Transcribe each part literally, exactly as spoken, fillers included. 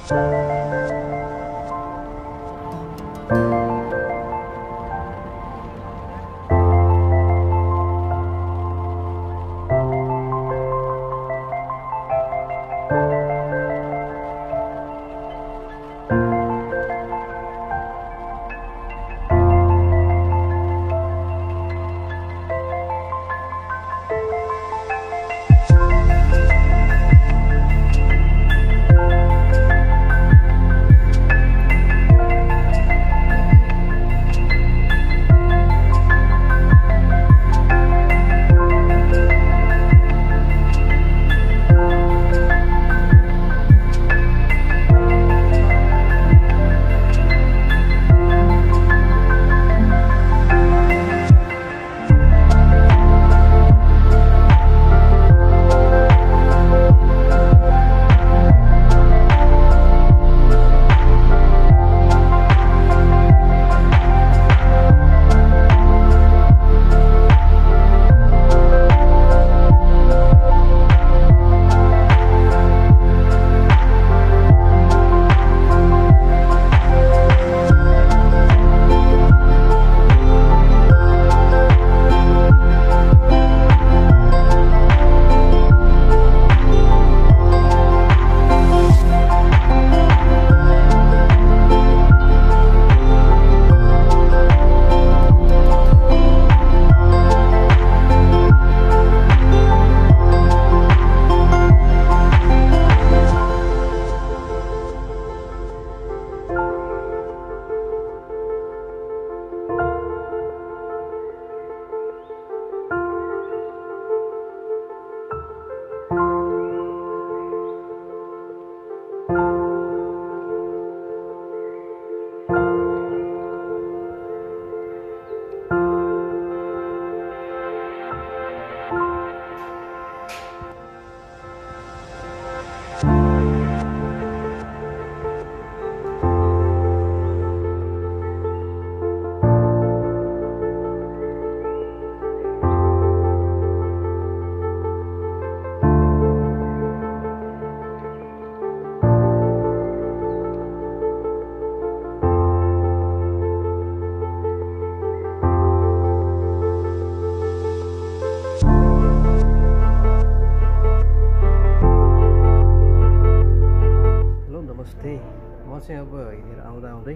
चाहिँ अब हिँडेर आउँदा आउँदै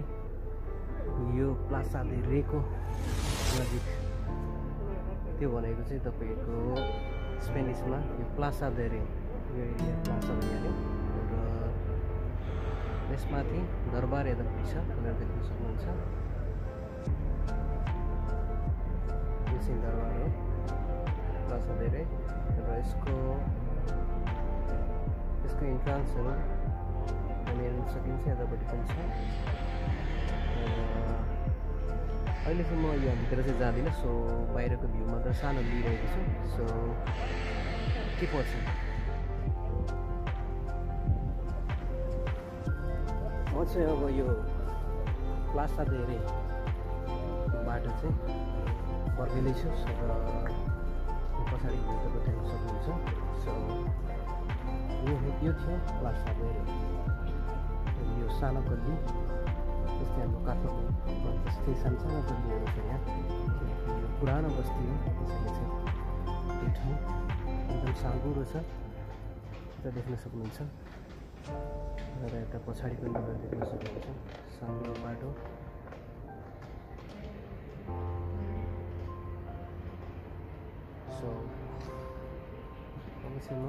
यो प्लाजा दे रेको नजिक, त्यो भनेको चाहिँ तपाईँको स्पेनिसमा यो प्लाजा दे रे, यो एरिया प्लाजा भइहाल्यो। र यसमाथि दरबार यता छ भनेर देख्न सक्नुहुन्छ। यो चाहिँ दरबार हो प्लाजा दे रे, र यसको यसको इन्ट्रान्सहरू हेर्न सकिन्छ, यतापट्टि पनि छ। अहिले चाहिँ म यो भित्र चाहिँ जाँदिनँ, सो बाहिरको भ्यू मात्र सानो लिइरहेको छु। सो के पर्छ म चाहिँ अब यो प्लाजा दे रे बाटो चाहिँ फर्किँदैछु। सो र पछाडि भित्रको देख्न सक्नुहुन्छ। सो यो यो थियो प्लाजा दे रे, यो सानो गल्ली जस्तै हाम्रो काठमाडौँ जस्तै सानसानो गल्लीहरू छ यहाँ। यो पुरानो बस्ती हो, त्यसैले चाहिँ यो ठाउँ एकदम साँघुरो छ, यता देख्न सक्नुहुन्छ। र यता पछाडि पनि देख्न सक्नुहुन्छ साँघुरो बाटो। सो अब चाहिँ म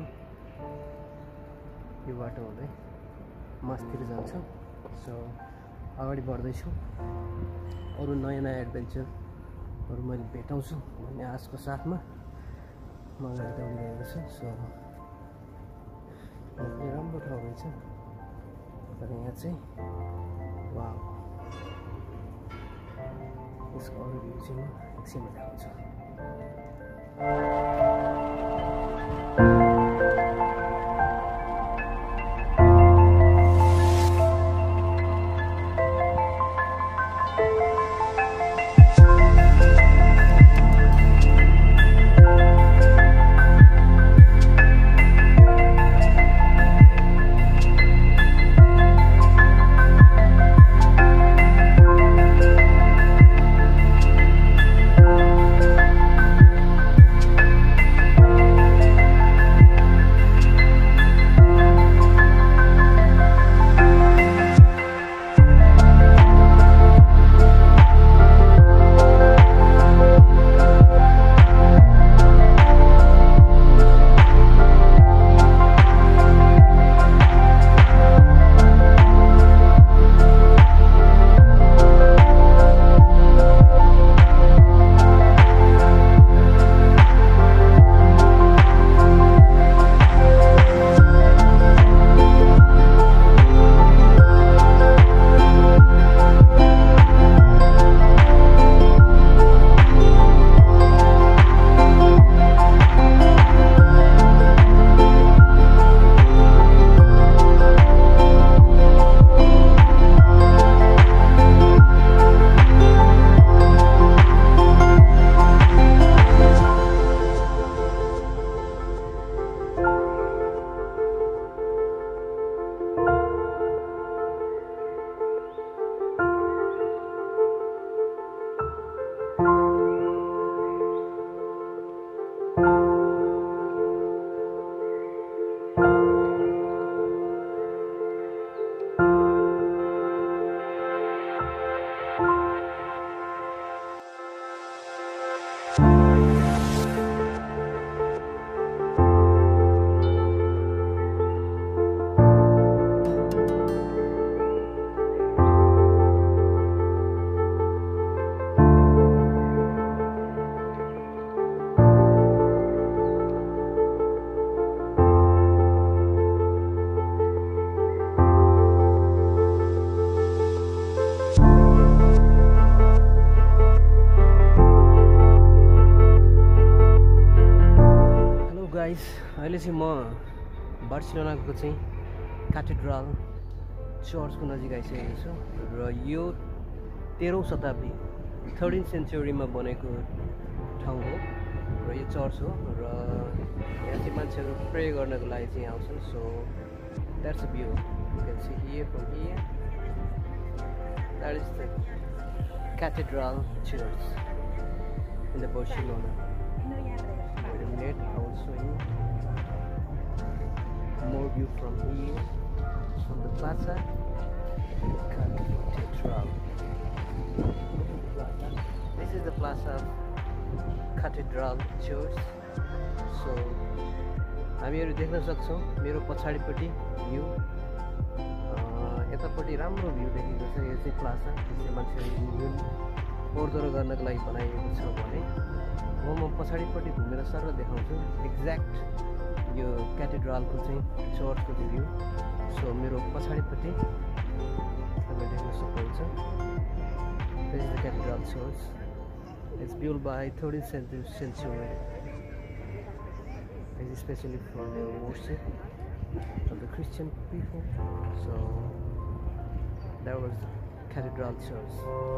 यो बाटो हुँदै मस्तिर जान्छु। सो अगाडि बढ्दैछु, अरू नयाँ नयाँ एडभेन्चरहरू मैले भेटाउँछु भन्ने आशको साथमा म अगाडि दौडिरहेको छु। सो राम्रो ठाउँ रहेछ, तर यहाँ चाहिँ वाउ, यसको अरू भ्यू चाहिँ म एकछिनमा देखाउँछु। बार्सिलोनाको चाहिँ क्याथेड्रल चर्चको नजिक आइसकेको छु र यो तेह्रौँ शताब्दी थर्टिन सेन्चुरीमा बनेको ठाउँ हो र यो चर्च हो र यहाँ चाहिँ मान्छेहरू प्रे गर्नको लागि चाहिँ आउँछन्. So that's a view you can see here from here. That is the Catedral Church in the Barcelona. Wait a minute, I will show you more view from here, from the plaza. Catedral. This is the plaza of Catedral Church. So, हामीहरू देख्न सक्छौँ मेरो पछाडिपट्टि view. यतापट्टि राम्रो view देखेको छ. यो चाहिँ प्लाजा, यसले मान्छेहरू ओहोरदोहोर गर्नको लागि बनाइएको छ भने म म पछाडिपट्टि घुमेर सर देखाउँछु एक्ज्याक्ट यो क्याथेड्रलको चाहिँ चर्चको भ्यू. सो मेरो पछाडिपट्टि तपाईँ देख्न सक्नुहुन्छ. This is the cathedral church. It's build by thirteen century. It's especially for the worship of the Christian people. So that was the Catedral Church.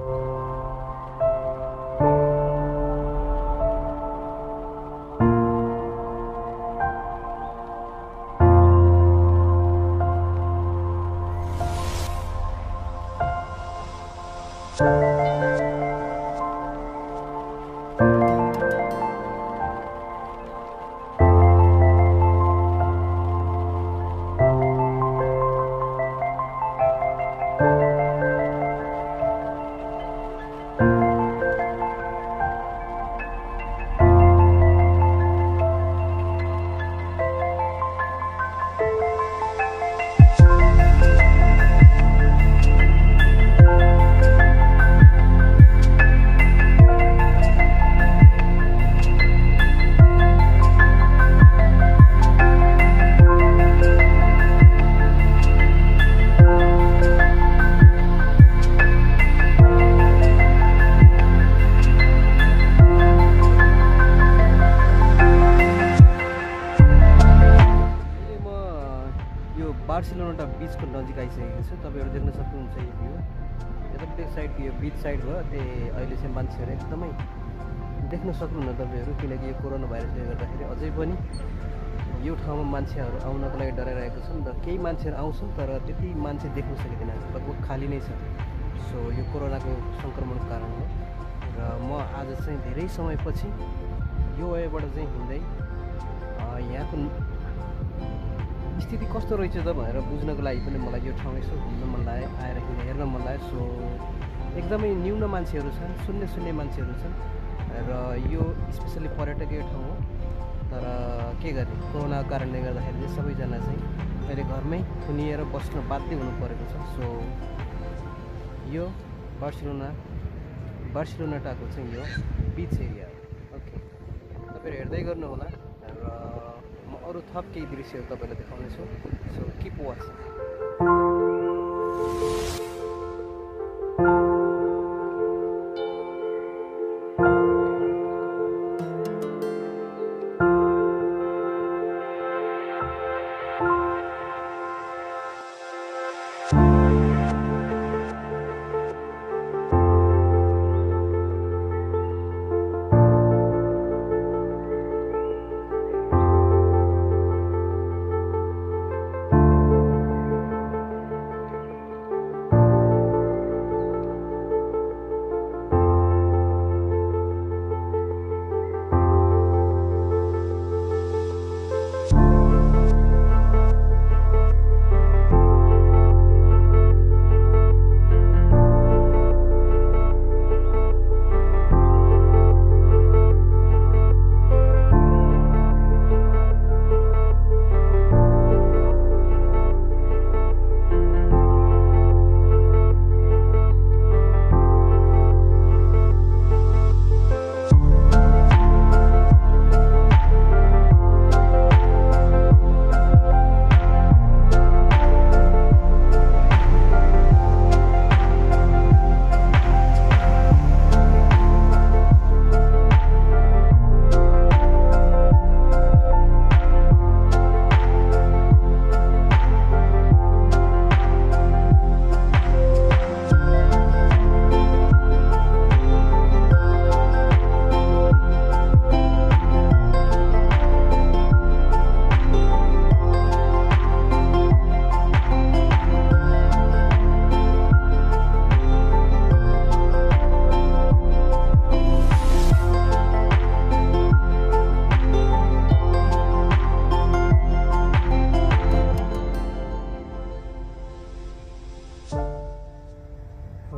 Barcelona बीचको नजिक आइसकेको छु. तपाईँहरू देख्न सक्नुहुन्छ यो भ्यू. यतापट्टि साइडको यो बीच साइड भयो. त्यही अहिले चाहिँ मान्छेहरू एकदमै देख्न सक्नुहुन्न तपाईँहरू, किनकि यो कोरोना भाइरसले गर्दाखेरि अझै पनि यो ठाउँमा मान्छेहरू आउनको लागि डराइरहेको छन् र केही मान्छेहरू आउँछन् तर त्यति मान्छे देख्न सकिँदैन. लगभग खाली नै छ. सो यो कोरोनाको सङ्क्रमणको कारण हो. र म आज चाहिँ धेरै समयपछि यो वेबाट चाहिँ हिँड्दै यहाँको स्थिति कस्तो रहेछ त भनेर बुझ्नको लागि पनि मलाई यो ठाउँ यसो घुम्न मन लाग्यो, आएर हेर्न मन लाग्यो. सो एकदमै न्यून मान्छेहरू छन्, शून्य शून्य मान्छेहरू छन् र यो स्पेसली पर्यटकीय ठाउँ हो. तर के गर्ने, कोरोनाको कारणले गर्दाखेरि चाहिँ सबैजना चाहिँ अहिले घरमै थुनिएर बस्न बाध्य हुनु परेको छ. सो यो बार्सिलोना बार्सिलोनाटाको चाहिँ यो बिच एरिया हो. ओके, तपाईँहरू हेर्दै गर्नुहोला र म अरू थप केही दृश्यहरू तपाईँलाई देखाउनेछु. So keep watching.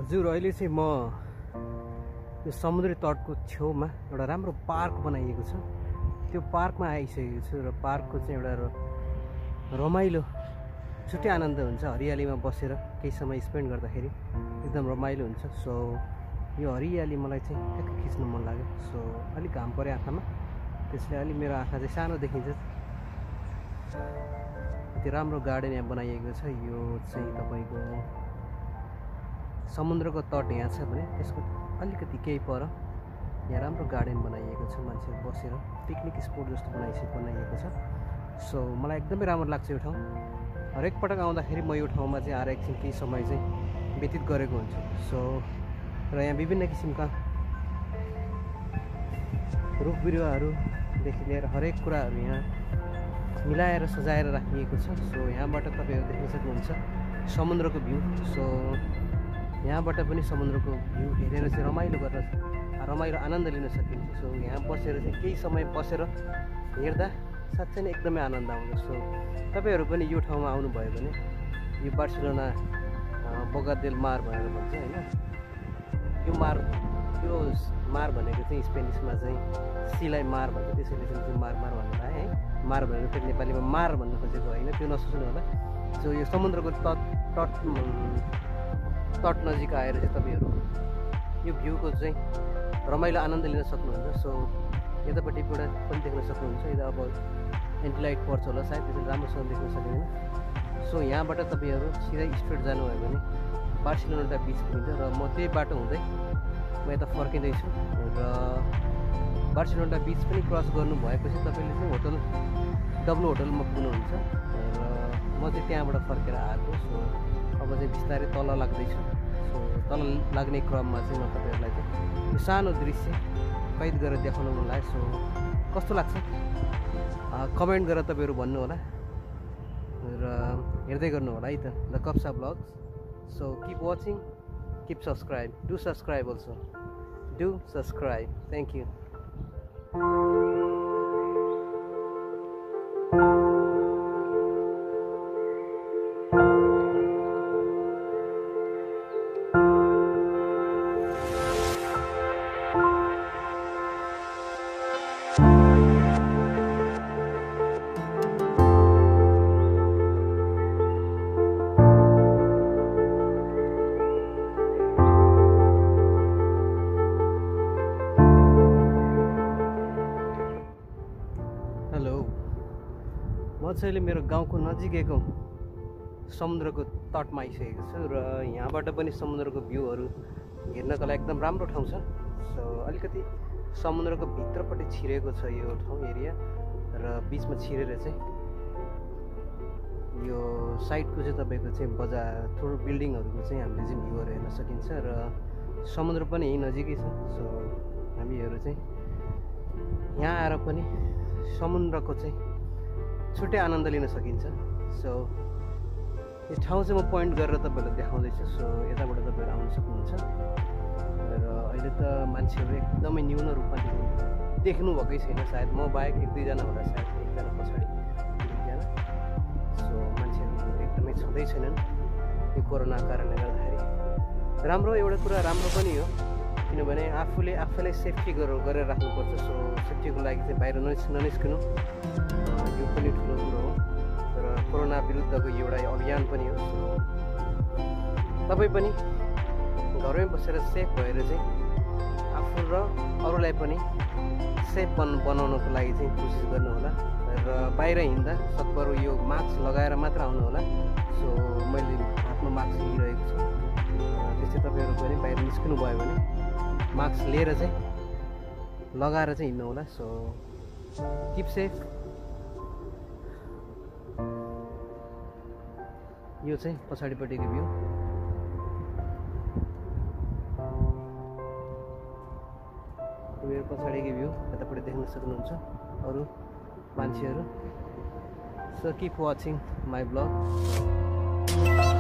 हजुर अहिले चाहिँ म यो समुद्री तटको छेउमा एउटा राम्रो पार्क बनाइएको छ। त्यो पार्कमा आइसकेको छु र पार्कको चाहिँ एउटा रमाइलो छुट्टै आनन्द हुन्छ। हरियालीमा बसेर केही समय स्पेन्ड गर्दाखेरि एकदम रमाइलो हुन्छ। सो यो हरियाली मलाई चाहिँ ट्याक्क खिच्नु मन लाग्यो। सो अलिक घाम पऱ्यो आँखामा, त्यसले अलि मेरो आँखा चाहिँ सानो देखिन्छ। त्यो राम्रो गार्डन यहाँ बनाइएको छ। यो चाहिँ तपाईँको समुद्रको तट यहाँ छ भने त्यसको अलिकति केही पर यहाँ राम्रो गार्डन बनाइएको छ। मान्छेहरू बसेर पिकनिक स्पोट जस्तो बनाइसके बनाइएको छ। सो मलाई एकदमै राम्रो लाग्छ यो ठाउँ। हरेक पटक आउँदाखेरि म यो ठाउँमा चाहिँ आएर एकछिन केही समय चाहिँ व्यतीत गरेको हुन्छु। सो र यहाँ विभिन्न किसिमका रुख बिरुवाहरूदेखि लिएर हरेक कुराहरू यहाँ मिलाएर सजाएर राखिएको छ। सो यहाँबाट तपाईँहरू देख्न सक्नुहुन्छ समुद्रको भ्यू। सो यहाँबाट पनि समुद्रको भ्यू हेरेर चाहिँ रमाइलो गरेर रमाइलो आनन्द लिन सकिन्छ। सो यहाँ बसेर चाहिँ केही समय बसेर हेर्दा साँच्चै नै एकदमै आनन्द आउँछ। सो तपाईँहरू पनि यो ठाउँमा आउनुभयो भने यो बार्सिलोना बोगा देल मार भनेर भन्छ होइन। यो मार यो मार भनेको चाहिँ स्पेनिसमा चाहिँ सीलाई मार भन्छ, त्यसैले चाहिँ मार मार भनेर है मार भनेर फेरि नेपालीमा मार भन्नु खोजेको होइन, त्यो नसोच्नु होला। सो यो समुद्रको तट तट तट नजिक आएर चाहिँ तपाईँहरू यो भ्यूको चाहिँ रमाइलो आनन्द लिन सक्नुहुन्छ। सो यतापट्टिबाट पनि देख्न सक्नुहुन्छ। यता अब एन्टिलाइट पर्छ होला सायद, त्यसले राम्रोसँग देख्न सकिँदैन। सो यहाँबाट तपाईँहरू सिधै स्ट्रेट जानुभयो भने बार्सिलोना बिच पुगिन्छ र म त्यही बाटो हुँदै म यता फर्किँदैछु र बार्सिलोना बिच पनि क्रस गर्नु भएपछि तपाईँले चाहिँ होटल डब्लु होटलमा पुग्नुहुन्छ र म चाहिँ त्यहाँबाट फर्केर आएको। सो अब चाहिँ बिस्तारै तल लाग्दैछु। सो तल लाग्ने क्रममा चाहिँ म तपाईँहरूलाई चाहिँ यो सानो दृश्य कैद गरेर देखाउनु मन लाग्यो। सो कस्तो लाग्छ कमेन्ट गरेर तपाईँहरू भन्नु होला र हेर्दै गर्नु होला है त the Kapsa blogs. So keep watching, keep subscribe, do subscribe also, do subscribe. Thank you. म चाहिँ अहिले मेरो गाउँको नजिकैको समुद्रको तटमा आइसकेको छु र यहाँबाट पनि समुद्रको भ्यूहरू हेर्नको लागि एकदम राम्रो ठाउँ छ। सो अलिकति समुद्रको भित्रपट्टि छिरेको छ यो ठाउँ एरिया र बिचमा छिरेर चाहिँ यो साइडको चाहिँ तपाईँको चाहिँ बजार थोरै बिल्डिङहरूको चाहिँ हामीले चाहिँ भ्यूहरू हेर्न सकिन्छ र समुद्र पनि यहीँ नजिकै छ। सो हामीहरू चाहिँ यहाँ आएर पनि समुद्रको चाहिँ छुट्टै आनन्द लिन सकिन्छ। सो यो ठाउँ चाहिँ म पोइन्ट गरेर तपाईँहरूलाई देखाउँदैछु। सो यताबाट तपाईँहरू आउन सक्नुहुन्छ र अहिले त मान्छेहरू एकदमै न्यून रूपमा देख्नु भएकै छैन सायद, म बाहेक एक दुईजना होला सायद, एकजना पछाडि दुईजना। सो मान्छेहरू एकदमै छँदै छैनन् यो कोरोना कारणले गर्दाखेरि। राम्रो एउटा कुरा राम्रो पनि हो किनभने आफूले आफैलाई सेफ्टी गरेर गरेर राख्नुपर्छ। सो सेफ्टीको लागि चाहिँ बाहिर ननिस् ननिस्किनु यो पनि ठुलो कुरो हो र कोरोना विरुद्धको एउटा अभियान पनि हो। तपाईँ पनि घरमै बसेर सेफ भएर चाहिँ आफू र अरूलाई पनि सेफ बन बनाउनको लागि चाहिँ कोसिस गर्नुहोला र बाहिर हिँड्दा सकभर यो मास्क लगाएर मात्र आउनुहोला। सो मैले हातमा मास्क लिइरहेको छु, त्यसै तपाईँहरू पनि बाहिर निस्किनु भयो भने मास्क लिएर चाहिँ लगाएर चाहिँ हिँड्नु होला। So keep safe. यो चाहिँ पछाडिपट्टिको भ्यू। मेरो पछाडिको भ्यू यतापट्टि देख्न सक्नुहुन्छ अरू मान्छेहरू। So keep watching my blog.